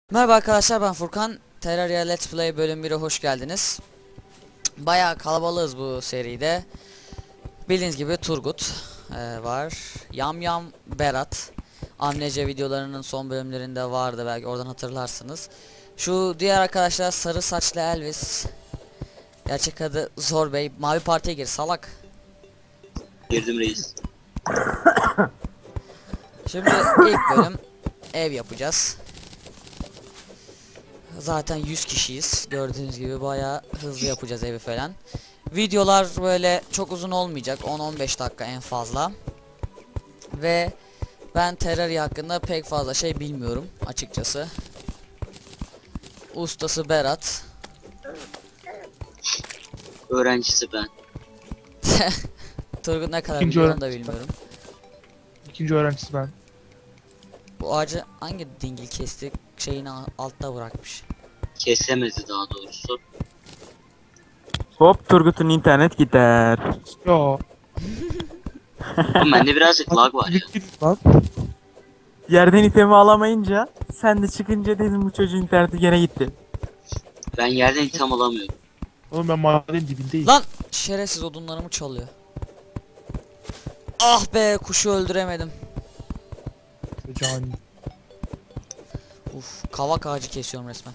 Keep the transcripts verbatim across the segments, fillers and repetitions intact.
Merhaba arkadaşlar, ben Furkan. Terraria Let's Play bölüm bire hoş geldiniz. Bayağı kalabalığız bu seride. Bildiğiniz gibi Turgut e, var. Yamyam Berat. Amnece videolarının son bölümlerinde vardı, belki oradan hatırlarsınız. Şu diğer arkadaşlar sarı saçlı Elvis. Gerçek adı Zor Bey. Mavi partiye gir salak. Girdim reis. Şimdi ilk bölüm ev yapacağız. Zaten yüz kişiyiz. Gördüğünüz gibi bayağı hızlı yapacağız evi falan. Videolar böyle çok uzun olmayacak. on on beş dakika en fazla. Ve ben Terraria hakkında pek fazla şey bilmiyorum açıkçası. Ustası Berat. Öğrencisi ben. Turgut ne kadar İkinci biliyor onu da öğrencisi bilmiyorum. İkinci öğrencisi ben. Bu ağacı hangi dingil kesti, şeyini altta bırakmış. Kesemedi daha doğrusu. Hop Turgut'un internet gider. Yo. Ama bende birazcık lag var ya. Lan. Yerden itemi alamayınca sen de çıkınca dedim bu çocuğun interneti gene gitti. Ben yerden item alamıyorum. Oğlum ben madenin dibindeyim. Lan şerefsiz odunlarımı çalıyor. Ah be, kuşu öldüremedim. Cani. Uf, kavak ağacı kesiyorum resmen.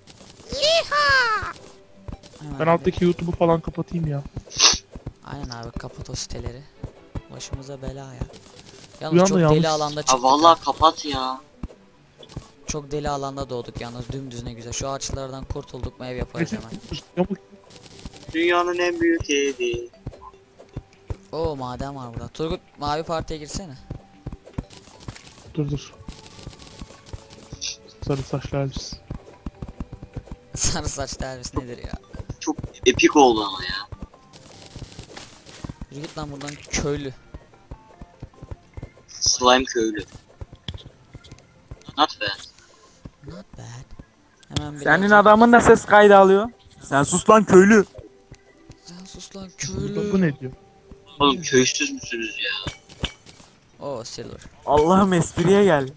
Hemen Ben bir- alttaki YouTube'u falan kapatayım ya. Aynen abi, kapat o siteleri. Başımıza bela ya. Bir Yalnız anda çok yanlış- deli alanda çıktık. Ha vallahi kapat ya. Çok deli alanda doğduk yalnız, dümdüz ne güzel. Şu ağaçlardan kurtulduk mu ev yaparız hemen. Yamuk. Dünyanın en büyük evi. Oo, maden var burada. Turgut, mavi partiye girsene. Dur dur. Sarı saçlı Elvis. Sarı saçlı Elvis nedir ya? Çok epik oldu ama ya. Yürü git lan buradan köylü. Slime köylü. Not bad. Not bad. Hemen bir Senin adamın da ses kaydı alıyor. Sen sus lan köylü. Sen sus lan Bu, köylü. bu ne diyor? Oğlum köysüz müsünüz ya? Oo, silver. Allah'ım espriye gel.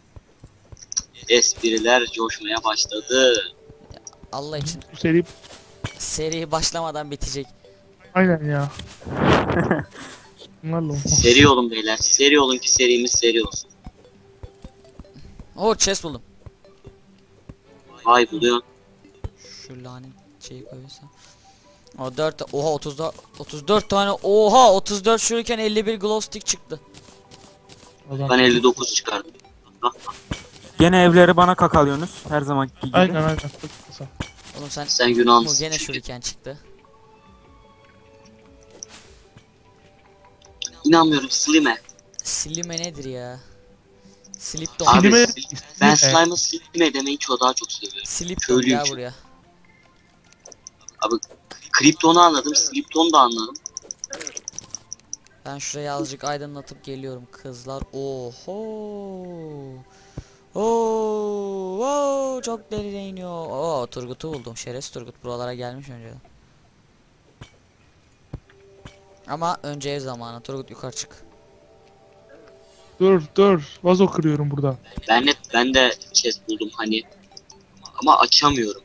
Espriler coşmaya başladı. Allah için Bu seri seri başlamadan bitecek. aynen ya. Bunlarla olmaz. Seri olun beyler. Seri olun ki serimiz seri olsun. Oo, chest buldum. Vay buluyorsun. Şu lanet şeyi koyuyorsam. O dört, oha otuz dört, otuz dört tane, oha otuz dört şurken elli bir glow stick çıktı. Adam. Ben elli dokuz çıkardım. Gene evleri bana kakalıyorsunuz her zamanki gibi. Aynen aynen. Çok kısa. Oğlum sen, Sen bu günahsın. gene çünkü. şuriken çıktı. İnanmıyorum Slim'e. Slime nedir ya? Slipton. Abi Slime- Slim- ben Slime. Slime'ı Slim'e demeyi çok daha çok seviyorum. Slipton köylüyüm gel çünkü. buraya. Kripton'u anladım, Slipton'u da anladım. Ben şurayı azıcık aydınlatıp geliyorum kızlar. Oho. Oo, oo, çok derine iniyor. Oo, Turgut'u buldum. Şerefsiz Turgut buralara gelmiş önceden. Ama önce ev zamanı. Turgut yukarı çık. Dur dur. Vazo kırıyorum burada. Ben de, ben de chest buldum hani. Ama açamıyorum.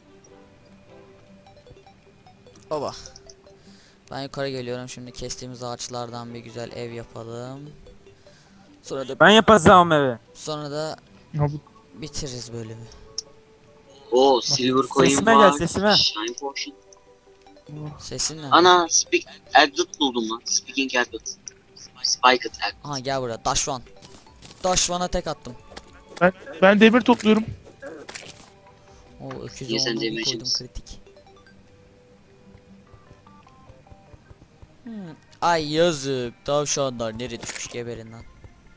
Baba. Ben yukarı geliyorum, şimdi kestiğimiz ağaçlardan bir güzel ev yapalım. Sonra da Ben yapacağım evi. sonra da Ya bu bitiririz bölümü. O silver coin Sesime var. gel, sesime. Shine potion. Sesin ne? Ana speak aglet buldum lan. Speaking aglet. Spiked aglet. Aha gel buraya. Dash one. Dash one'a tek attım. ben ben demir topluyorum. O öküz İyi, sen olduğunu demeye koydum, çalışsın. kritik. Hmm. Ay yazık. Tavşanlar nereye düşmüş, geberin lan.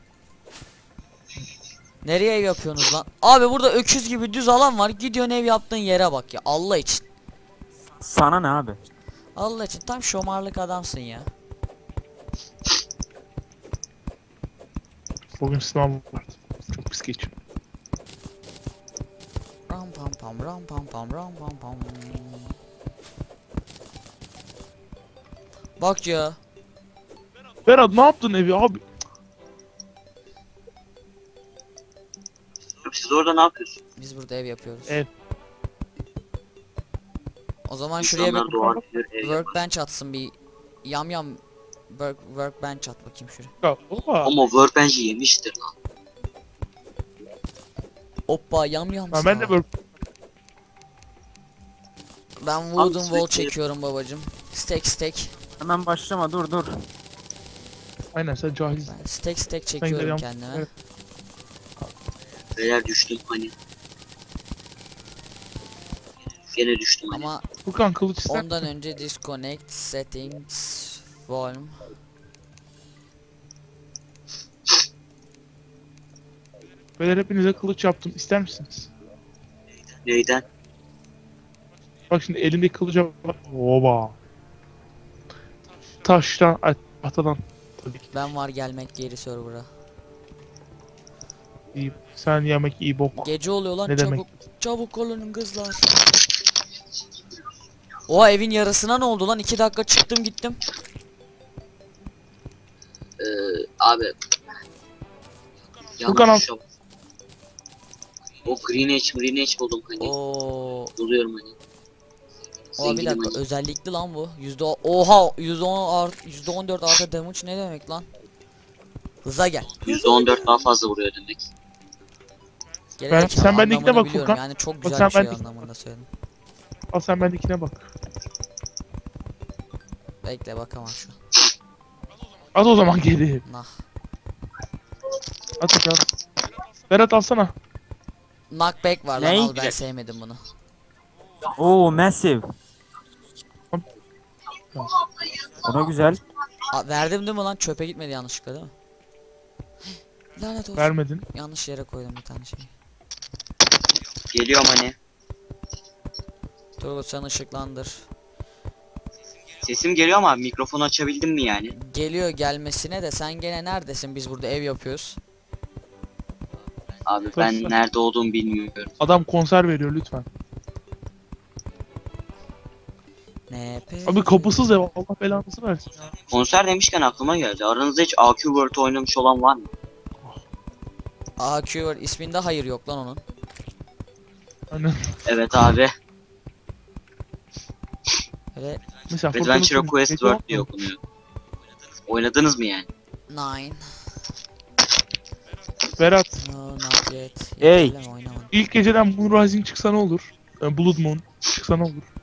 Nereye ev yapıyorsunuz lan? Abi burada öküz gibi düz alan var. Gidiyorsun ev yaptığın yere bak ya. Allah için. Sana ne abi? Allah için tam şomarlık adamsın ya. Bugün sınav vardı. Çok pis geçiyor. Ram pam pam ram pam pam ram pam pam. Bak ya. Berat ne yaptın evi abi? Siz Siz orada ne yapıyorsunuz? Biz burada ev yapıyoruz. Ev. O zaman şuraya bir İnsanlar doğar bilir, ev yapar. workbench atsın bir yam yam work, workbench at bakayım şuraya. Ya, oha. Ama workbench'i yemiştir lan. Hoppa yam yam. Ha, ben de sağ. böyle Ben wooden Abi, wall sürekli- çekiyorum babacım. Stack stack. Hemen başlama dur dur. aynen sen cahilsin. Ben stack stack Sen çekiyorum geliyorum. kendime. Evet. Beyler düştüm hani. Gene düştüm hani. Ama Furkan kılıç ister ondan misin? önce disconnect settings volume. Beyler hepinize kılıç yaptım. İster misiniz? Neyden? Bak şimdi elimdeki kılıca bak. Oba. Taştan, at, atadan. Tabii ki. Ben var gelmek geri server'a. İyi. Sen yemek iyi bok. Gece oluyor lan Ne çabuk. demek? Çabuk olun kızlar. Oha evin yarısına ne oldu lan? iki dakika çıktım gittim. Ee, abi. Furkan al. Yanlış yok. O green edge, green edge buldum hani. Oo. Buluyorum hani. Oha bir Zenginim dakika hani. özellikli lan bu. Yüzde oha yüzde on art yüzde on dört artı damage ne demek lan? Hıza gel. yüzde on dört daha fazla vuruyor demek. Gerizekalı sen bendekine anlamını bak biliyorum. Furkan. Yani çok Bak güzel sen bir şey bendeki- anlamında söyledim. Al sen bendekine bak. Bekle bakamam şu an. At o zaman geri. Nah. At at at. Berat alsana. Knockback var lan Ney? al ben sevmedim bunu. Oo massive. O da güzel. A, verdim değil mi lan çöpe gitmedi yanlışlıkla değil mi? Lanet olsun. Vermedin. Yanlış yere koydum bir tane şey. Geliyorum hani. Turgut sen ışıklandır. Sesim geliyor ama mikrofonu açabildim mi yani? Geliyor gelmesine de sen gene neredesin biz burada ev yapıyoruz. Abi ben Tabii. nerede olduğumu bilmiyorum. Adam konser veriyor lütfen. Ne pe? Abi kapısız ev. Allah belanızı versin. Konser demişken aklıma geldi. Aranızda hiç A Q World oynamış olan var mı? A Q var isminde hayır yok lan onun. Hani Evet abi. Öyle mesela Furkan'ın Adventure sonu- Quest Peki World yok diye mu? okunuyor. Oynadınız mı yani? nine. Berat No not yet. Hey. Yeterli mi? Oynamadım. ilk geceden Moon Rising çıksa ne olur? Yani Blood Moon çıksa ne olur?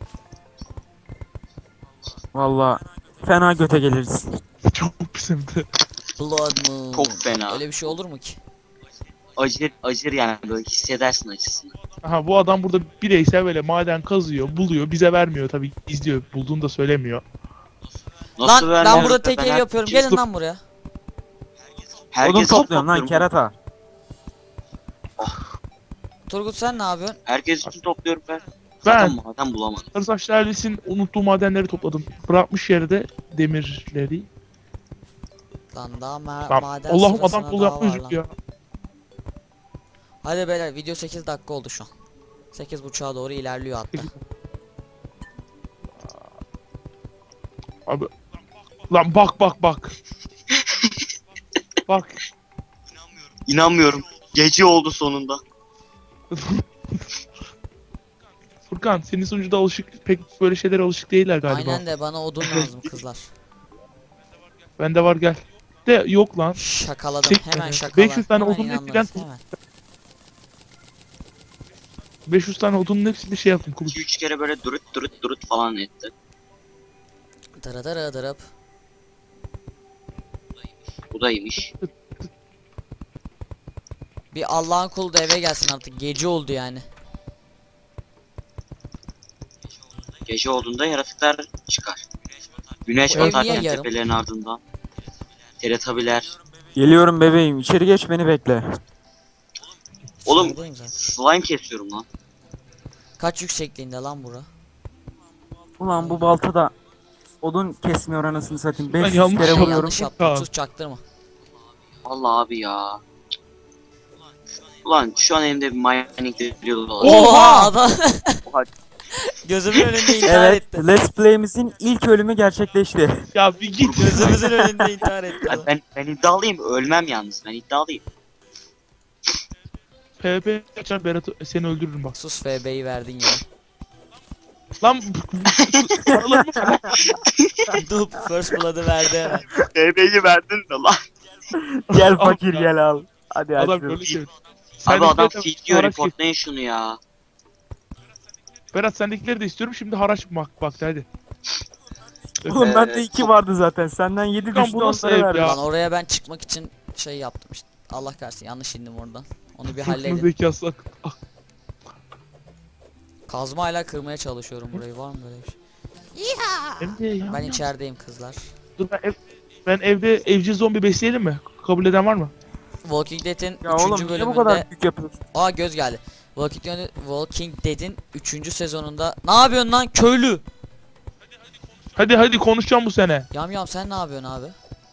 Valla fena göte geliriz. Çok pis hem de. Blood Moon. Çok fena. Öyle bir şey olur mu ki? Acır, acır yani böyle hissedersin acısını. Aha bu adam burada bireysel böyle maden kazıyor, buluyor, bize vermiyor tabii izliyor, bulduğunu da söylemiyor. Nasıl Lan ben vermiyorum burada be? tek Ben ev her- yapıyorum. Gelin lan buraya. Herkes Odun için topluyorum lan topluyorum. kerata. Turgut sen ne yapıyorsun? Herkes için topluyorum ben. Ben Zaten maden bulamadım. Sarısaç Lalis'in unuttuğu madenleri topladım. Bırakmış yerde demirleri. Lan daha ma Lan, maden Allah'ım sırasına adam kol daha var yapmış lan. ya. Hadi beyler video sekiz dakika oldu şu an. sekiz buçuğa doğru ilerliyor hatta. Abi. Lan bak bak bak. Bak. İnanmıyorum. Gece oldu sonunda. Furkan senin sunucuda alışık pek böyle şeylere alışık değiller galiba. Aynen de bana odun lazım kızlar. Bende var gel. De yok lan. Şakaladım Tek- hemen beş şakaladım. yüz tane Hemen odun inandınız, bekleyen- hemen. beş yüz tane odunun hepsini şey yaptım iki kılıç. üç kere böyle durut durut durut falan etti. Dırı dırı dırıp. Bu da iyiymiş. Bir Allah'ın kulu da eve gelsin artık gece oldu yani. Gece olduğunda yaratıklar çıkar. Güneş Bu ev batarken niye yarım? tepelerin ardından. Teletabiler. Geliyorum bebeğim içeri geç beni bekle. Oğlum Şuradayım zaten. slime kesiyorum lan. Kaç yüksekliğinde lan bura? Ulan bu balta da odun kesmiyor anasını satayım. Ben beş yüz yanlış kere yaptım. vuruyorum. Yanlış yaptım Tamam. sus çaktırma. Allah abi ya. Ulan şu an elimde bir mining drill var. Oha adam. Oha. Gözümün önünde intihar Evet etti. Let's Play'imizin ilk ölümü gerçekleşti. Ya bir git. Gözümüzün önünde intihar etti. Ya adam. ben, ben iddialıyım ölmem yalnız ben iddialıyım. PvP açar Berat seni öldürürüm bak. Sus F B'yi verdin ya. Lan paralarımı ver lan. Dup first blood'ı verdi hemen. B B'yi verdin mi lan? Gel Al fakir ya. gel al. Hadi Adam açıyorum. böyle şey. Abi Sendekileri adam de feed diyor, haraç kes- reportlayın şunu ya. Berat sendekileri de istiyorum şimdi haraç bak bak hadi. Oğlum bende Ee, iki çok- vardı zaten. Senden yedi Furkan, düştü bu nasıl onları ev verdim. ya? Lan oraya ben çıkmak için şey yaptım işte. Allah kahretsin yanlış indim oradan. Onu bir Furkan'ın halledin. zekası ak- ah, Kazmayla kırmaya çalışıyorum burayı. Var mı böyle bir şey? hem de ya. Ben içerideyim kızlar. Dur ben, ev, ben evde evcil zombi besleyelim mi? Kabul eden var mı? Walking Dead'in Ya oğlum üçüncü niye bu bölümünde... kadar büyük yapıyorsun? Aa göz geldi. Walking, Dead- Walking Dead'in üçüncü sezonunda... Ne yapıyorsun lan köylü? Hadi hadi konuşacağım bu sene. Yam yam sen ne yapıyorsun abi?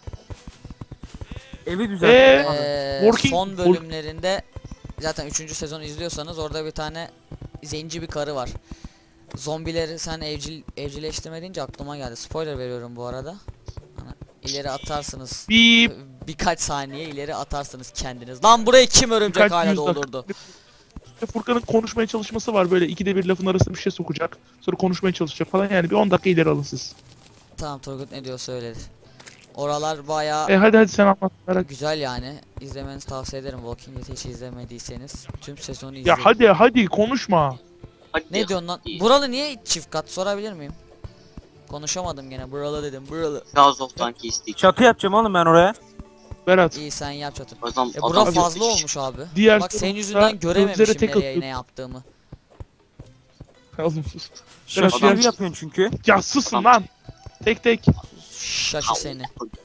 Evi düzelt. Ee? Abi. Ee, Working- son work- bölümlerinde... Zaten üçüncü sezonu izliyorsanız orada bir tane zenci bir karı var. Zombileri sen evcil evcilleştirme deyince aklıma geldi. Spoiler veriyorum bu arada. Hani ileri atarsınız. Bip. Birkaç saniye ileri atarsınız kendiniz. Lan burayı kim örümcek Birkaç hala yüz dakika. doldurdu? Furkan'ın konuşmaya çalışması var böyle ikide bir lafın arasına bir şey sokacak. Sonra konuşmaya çalışacak falan yani bir on dakika ileri alın siz. Tamam Turgut ne diyor söyledi. Oralar bayağı E hadi hadi sen anlat. Merak. güzel yani. İzlemenizi tavsiye ederim. Walking Dead'i hiç izlemediyseniz. Tüm sezonu izleyin. Ya hadi hadi konuşma. Hadi. Ne diyorsun lan? İyi. Buralı niye çift kat sorabilir miyim? Konuşamadım gene. Buralı dedim. Buralı. House of Donkey Stick. Çatı yapacağım oğlum ben oraya. Berat. İyi sen yap çatır. Adam, E bura adam fazla olmuş abi. Diğer Bak senin sorumda yüzünden gözlere görememişim tek nereye atıyor. ne yaptığımı. Oğlum sus. Şaşı Adam- evi yapıyorsun çünkü. Ya susun lan. Tek tek. Şaşı seni.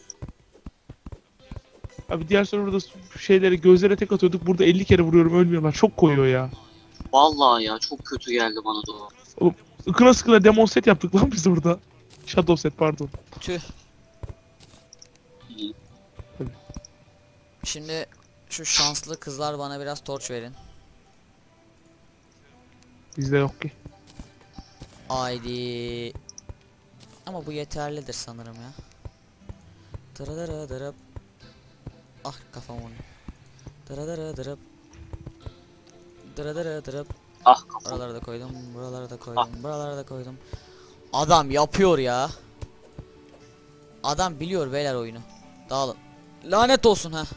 Abi diğer serverda şeyleri gözlere tek atıyorduk. Burada elli kere vuruyorum ölmüyorlar. Çok koyuyor ya. Vallahi ya çok kötü geldi bana da o. Ikına sıkına demon set yaptık lan biz burada. Shadow set pardon. Tüh. İyi. Şimdi şu şanslı kızlar bana biraz torç verin. Bizde yok ki. Haydi. Ama bu yeterlidir sanırım ya. Dırıdırı dırıp. Ah kafam onu. Dırıdırı dırıp. Dırıdırı dırıp. Ah kafam. Buralara da koydum, buralara da koydum, buralara da koydum. Adam yapıyor ya. Adam biliyor beyler oyunu. Dağılın. Lanet olsun ha.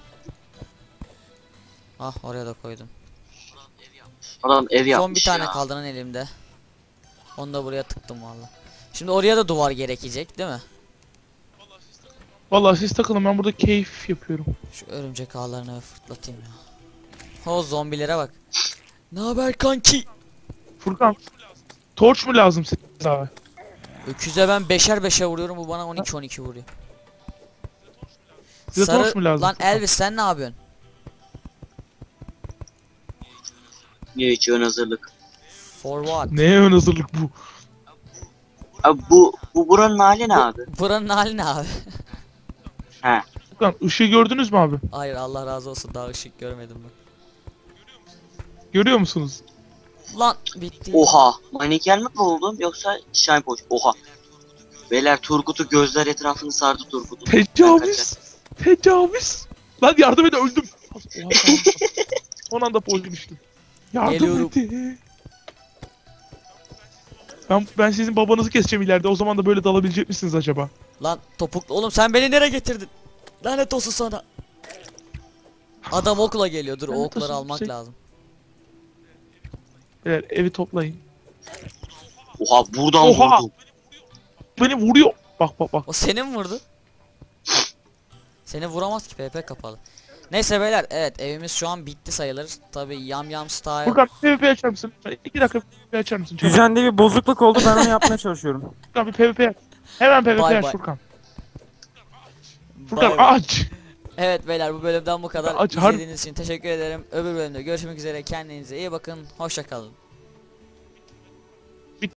Ah oraya da koydum. Adam ev yapmış Son bir tane ya. kaldı lan elimde. Onu da buraya tıktım valla. Şimdi oraya da duvar gerekecek değil mi? Vallahi siz takılın ben burada keyif yapıyorum. Şu örümcek ağlarını fırlatayım ya. O zombilere bak. Ne haber kanki? Furkan. Torç mu lazım size abi? Öküze ben beşer beşer vuruyorum bu bana on iki on iki vuruyor. Size torç mu lazım? Lan Furkan? Elvis sen ne yapıyorsun? Niye hiç ön hazırlık? For what? Neye ön hazırlık bu? Abi bu bu buranın hali ne abi? Buranın hali ne abi? He. Furkan ışığı gördünüz mü abi? Hayır Allah razı olsun daha ışık görmedim ben. Görüyor musunuz? Lan bitti. Oha. Maneken mi buldum yoksa Shine Poch? Oha. Beyler Turgut'u gözler etrafını sardı Turgut'u. Tecavüz. Tecavüz. Lan yardım edin öldüm. Oha, tamam, tamam. Son anda polye düştüm. Yardım Geliyorum. edin. Ben, ben sizin babanızı keseceğim ileride. O zaman da böyle dalabilecek misiniz acaba? Lan topuklu oğlum sen beni nereye getirdin? Lanet olsun sana. Adam okula geliyor dur o Lanet okları olsun, almak şey- lazım. Beyler evi toplayın. Oha buradan Oha! vurdum. Beni vuruyor. Bak bak bak. O seni mi vurdu? Seni vuramaz ki P P kapalı. Neyse beyler evet evimiz şu an bitti sayılır. Tabi yam yam style. Furkan PvP açar mısın? İki dakika PvP açar mısın? Çabuk. Düzende bir bozukluk oldu ben onu yapmaya çalışıyorum. Furkan bir PvP aç. Hemen PvP Bay aç bay. Furkan. Bay Furkan bay. aç. Evet beyler bu bölümden bu kadar. Aç, har- İzlediğiniz için teşekkür ederim. Öbür bölümde görüşmek üzere. Kendinize iyi bakın. Hoşça kalın.